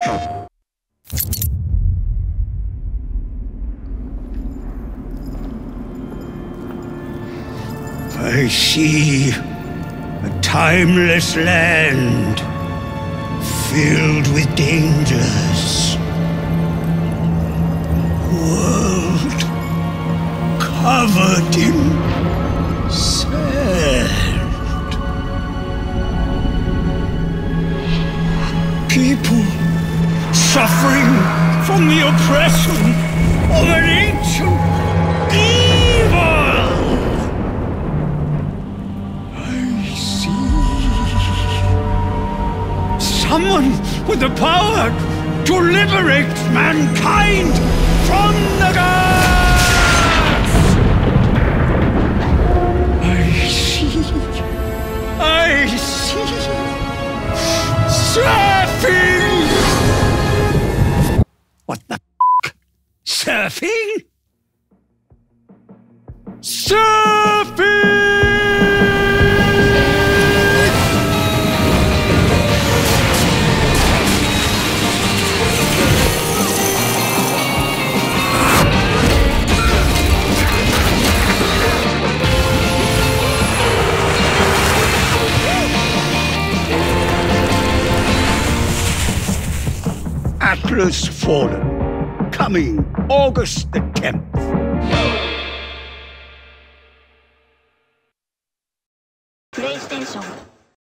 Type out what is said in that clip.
I see a timeless land filled with dangers. World covered in sand. People suffering from the oppression of an ancient evil. I see someone with the power to liberate mankind from the gods. I see surfing. What the f***? Surfing? Surfing! Atlas Fallen, coming August the 10th.